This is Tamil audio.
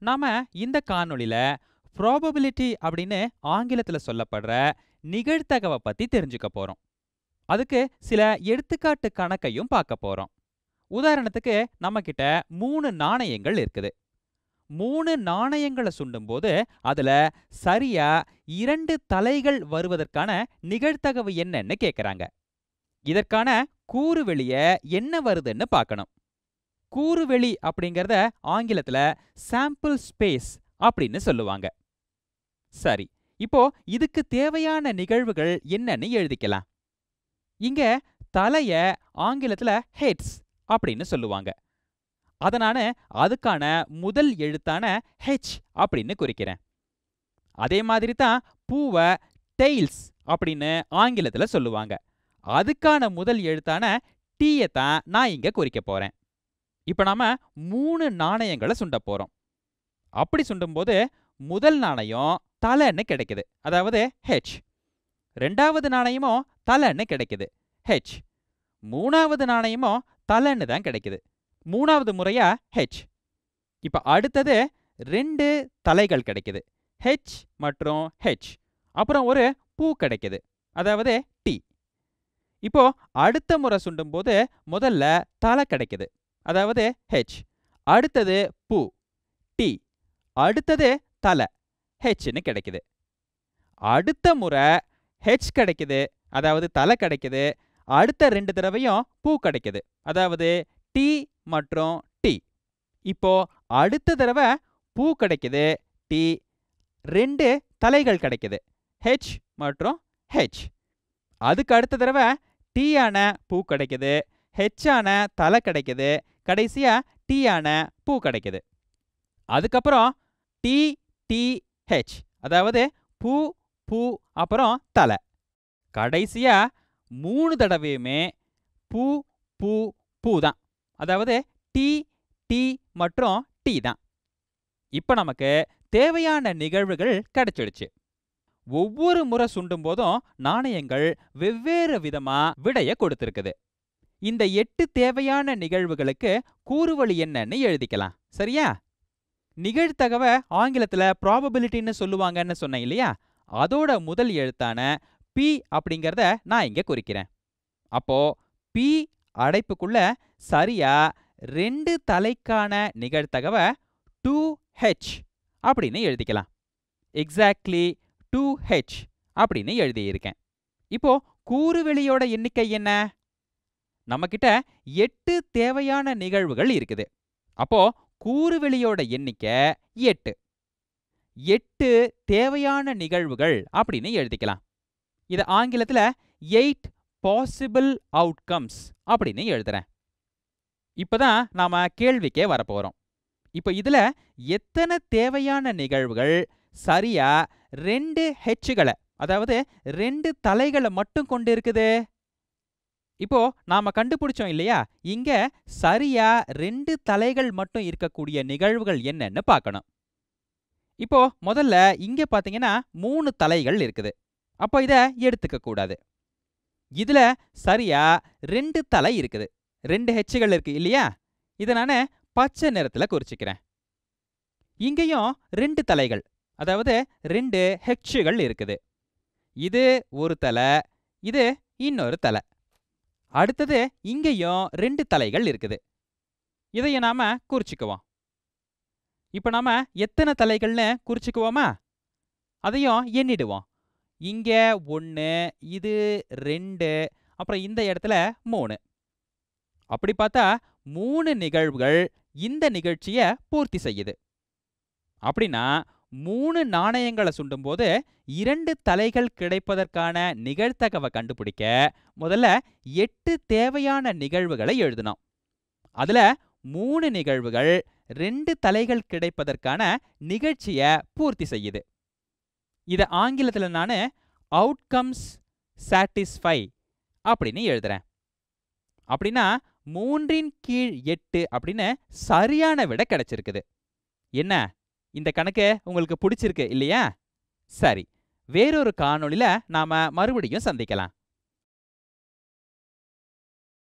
நாம இந்த காணொளியில ப்ராபபிலிட்டி அப்படின்னு ஆங்கிலத்துல சொல்லப்படுற நிகழ்தகவை பத்தி தெரிஞ்சுக்க போறோம். அதுக்கு சில எடுத்துக்காட்டு கணக்கையும் பார்க்க போறோம். உதாரணத்துக்கு நம்ம கிட்ட 3 நாணயங்கள் இருக்குது. 3 நாணயங்களை சுண்டும்போது அதுல சரியா 2 தலைகள் வருவதற்கான நிகழ்தகவு என்னன்னு கேக்குறாங்க. இதற்கான கூறுவெளிய என்ன வருதுன்னு பார்க்கணும். கூறுவெளி அப்படிங்கறத ஆங்கிலத்துல சாம்பிள் ஸ்பேஸ் அப்படின்னு சொல்லுவாங்க. சரி, இப்போ இதுக்கு தேவையான நிகழ்வுகள் என்னன்னு எழுதிக்கலாம். இங்க தலைய ஆங்கிலத்துல ஹெட்ஸ் அப்படின்னு சொல்லுவாங்க. அதனால அதுக்கான முதல் எழுத்தான ஹெச் அப்படின்னு குறிக்கிறேன். அதே மாதிரி தான் பூவை டெய்ல்ஸ் அப்படின்னு ஆங்கிலத்துல சொல்லுவாங்க. அதுக்கான முதல் எழுத்தான டீயை தான் நான் இங்க குறிக்க போறேன். இப்ப நாம 3 நாணயங்களை சுண்ட போறோம். அப்படி சுண்டும்போது முதல் நாணயம் தலைன்னு கிடைக்குது, அதாவது ஹெச். ரெண்டாவது நாணயமும் தலைன்னு கிடைக்குது, ஹெச். மூணாவது நாணயமும் தலைன்னு தான் கிடைக்குது, மூணாவது முறையா ஹெச். இப்ப அடுத்தது 2 தலைகள் கிடைக்குது, ஹெச் மற்றும் ஹெச். அப்புறம் ஒரு பூ கிடைக்குது, அதாவது டி. இப்போ அடுத்த முறை சுண்டும் போது முதல்ல தலை கிடைக்குது, அதாவது ஹெச். அடுத்தது பூ, டி. அடுத்தது தலை, ஹெச்னு கிடைக்குது. அடுத்த முறை ஹெச் கிடைக்குது, அதாவது தலை கிடைக்குது. அடுத்த 2 தடவையும் பூ கிடைக்குது, அதாவது டி மற்றும் டி. இப்போ அடுத்த தடவை பூ கிடைக்குது, டி. 2 தலைகள் கிடைக்குது, ஹெச் மற்றும் ஹெச். அதுக்கு அடுத்த தடவை டி ஆன பூ கிடைக்குது, ஹெச் ஆன தலை கிடைக்குது, கடைசியா டி ஆன பூ கிடைக்குது. அதுக்கப்புறம் டி டி ஹெச், அதாவது பூ பூ அப்புறம் தலை. கடைசியா 3 தடவையுமே பூ பூ பூ தான், அதாவது டி டி மற்றும் டி தான். இப்ப நமக்கு தேவையான நிகழ்வுகள் கிடைச்சிடுச்சு. ஒவ்வொரு முறை சுண்டும் போதும் நாணயங்கள் வெவ்வேறு விதமா விடைய கொடுத்திருக்குது. இந்த 8 தேவையான நிகழ்வுகளுக்கு கூறுவழி என்னன்னு எழுதிக்கலாம், சரியா? நிகழ்தகவை ஆங்கிலத்துல ப்ராபபிலிட்டின்னு சொல்லுவாங்கன்னு சொன்னேன் இல்லையா? அதோட முதல் எழுத்தான பி அப்படிங்கறத நான் இங்க குறிக்கிறேன். அப்போ பி அடைப்புக்குள்ள சரியா 2 தலைக்கான நிகழ்தகவை 2h அப்படின்னு எழுதிக்கலாம். எக்ஸாக்ட்லி 2h அப்படின்னு எழுதியிருக்கேன். இப்போ கூறுவெளியோட எண்ணிக்கை என்ன? நம்ம கிட்ட 8 தேவையான நிகழ்வுகள் இருக்குது. அப்போ கூறுவெளியோட எண்ணிக்கை 8. 8 தேவையான நிகழ்வுகள் அப்படின்னு எழுதிக்கலாம். இத ஆங்கிலத்துல 8 பாசிபிள் அவுட்கம்ஸ் அப்படின்னு எழுதுறேன். இப்பதான் நாம கேள்விக்கே வரப்போறோம். இப்போ இதுல எத்தனை தேவையான நிகழ்வுகள் சரியா 2 ஹெச்களை, அதாவது 2 தலைகளை மட்டும் கொண்டு இருக்குது? இப்போ நாம கண்டுபிடிச்சோம் இல்லையா, இங்க சரியா 2 தலைகள் மட்டும் இருக்கக்கூடிய நிகழ்வுகள் என்னன்னு பார்க்கணும். இப்போ முதல்ல இங்க பாத்தீங்கன்னா 3 தலைகள் இருக்குது. அப்போ இத எடுத்துக்க கூடாது. இதுல சரியா 2 தலை இருக்குது, 2 ஹெச்கள் இருக்கு இல்லையா? இத நான் பச்சை நிறத்துல குறிச்சுக்கிறேன். இங்கேயும் 2 தலைகள், அதாவது 2 ஹெச்கள் இருக்குது. இது ஒரு தலை, இது இன்னொரு தலை. அடுத்தது இங்கேயும் 2 தலைகள் இருக்குது. இதைய நாம குறிச்சுக்குவோம். இப்ப நாம எத்தனை தலைகள்னு குறிச்சுக்குவோமா? அதையும் எண்ணிடுவோம். இங்க 1, இது 2, அப்புறம் இந்த இடத்துல 3. அப்படி பார்த்தா 3 நிகழ்வுகள் இந்த நிகழ்ச்சிய பூர்த்தி செய்யுது. அப்படின்னா 3 நாணயங்களை சுண்டும்போது 2 தலைகள் கிடைப்பதற்கான நிகழ்தகவை கண்டுபிடிக்க முதல்ல 8 தேவையான நிகழ்வுகளை எழுதணும். அதுல 3 நிகழ்வுகள் 2 தலைகள் கிடைப்பதற்கான நிகழ்ச்சிய பூர்த்தி செய்யுது. இத ஆங்கிலத்துல நான் அவுட்கம்ஸ் சாட்டிஸ்ஃபை அப்படின்னு எழுதுறேன். அப்படின்னா 3 கீழ் 8 அப்படின்னு சரியான விடை கிடைச்சிருக்குது. என்ன, இந்த கணக்கு உங்களுக்கு பிடிச்சிருக்கு இல்லையா? சரி, வேறொரு காணொளியில நாம மறுபடியும் சந்திக்கலாம்.